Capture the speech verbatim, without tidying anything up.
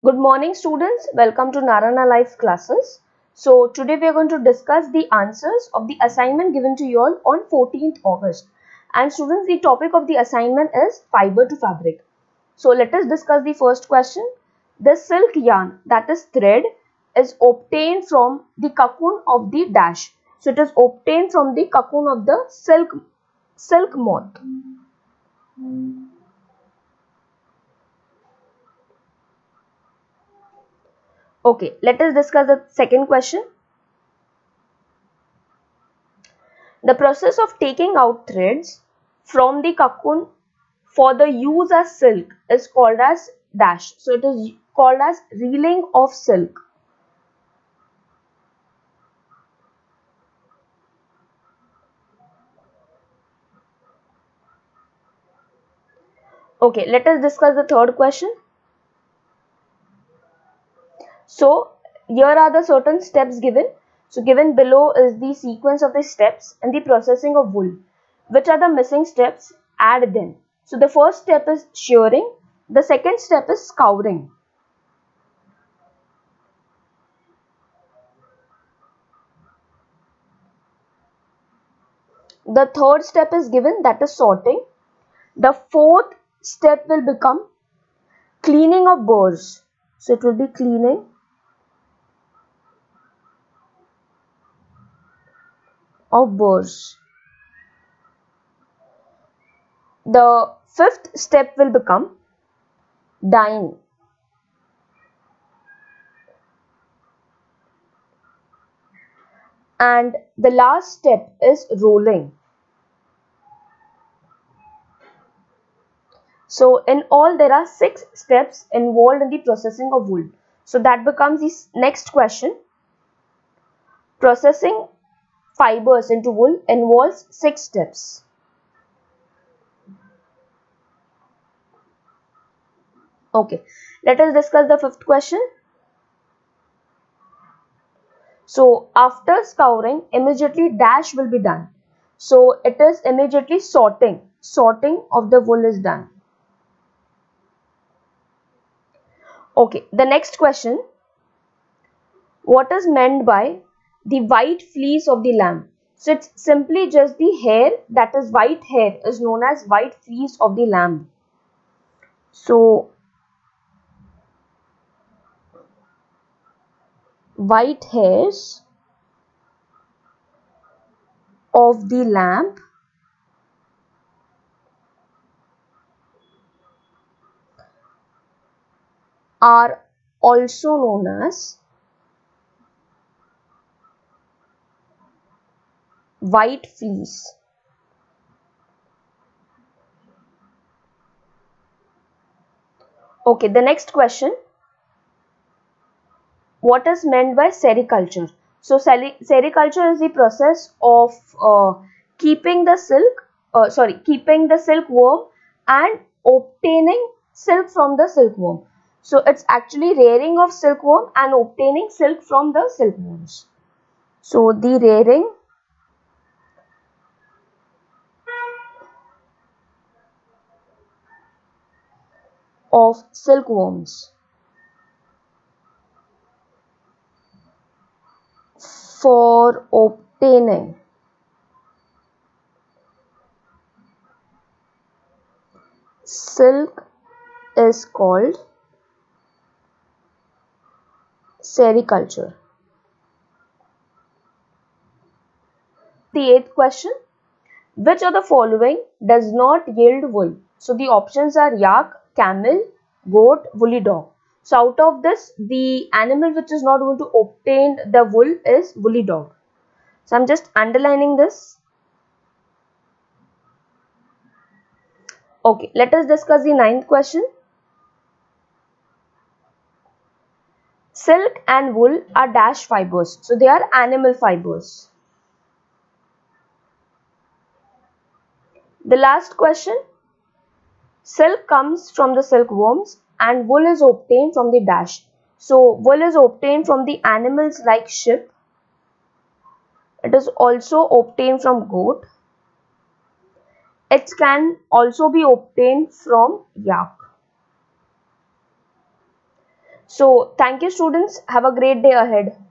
Good morning students, welcome to Narana Life classes. So today we are going to discuss the answers of the assignment given to you all on fourteenth August. And students, the topic of the assignment is fiber to fabric. So let us discuss the first question. The silk yarn, that is thread, is obtained from the cocoon of the dash. So it is obtained from the cocoon of the silk, silk moth. Okay, let us discuss the second question. The process of taking out threads from the cocoon for the use as silk is called as dash. So it is called as reeling of silk. Okay, let us discuss the third question. So here are the certain steps given. So given below is the sequence of the steps in the processing of wool. Which are the missing steps? Add them. So the first step is shearing. The second step is scouring. The third step is given, that is sorting. The fourth step will become cleaning of burrs. So it will be cleaning of burrs. The fifth step will become dyeing. And the last step is rolling. So in all there are six steps involved in the processing of wool. So that becomes the next question. Processing fibers into wool involves six steps. Okay, let us discuss the fifth question. So after scouring, immediately dash will be done. So it is immediately sorting. Sorting of the wool is done. Okay, the next question. What is meant by the white fleece of the lamb? So it's simply just the hair, that is white hair is known as white fleece of the lamb. So white hairs of the lamb are also known as white fleece. Okay, the next question. What is meant by sericulture? So sericulture is the process of uh, keeping the silk, uh, sorry, keeping the silkworm and obtaining silk from the silkworm. So it's actually rearing of silkworm and obtaining silk from the silkworms. So the rearing of silkworms for obtaining silk is called sericulture. The eighth question. Which of the following does not yield wool? So the options are yak, camel, goat, woolly dog. So out of this, the animal which is not going to obtain the wool is woolly dog. So I'm just underlining this. Okay, let us discuss the ninth question. Silk and wool are dash fibers. So they are animal fibers. The last question. Silk comes from the silkworms and wool is obtained from the dash. So wool is obtained from the animals like sheep. It is also obtained from goat. It can also be obtained from yak. So thank you students. Have a great day ahead.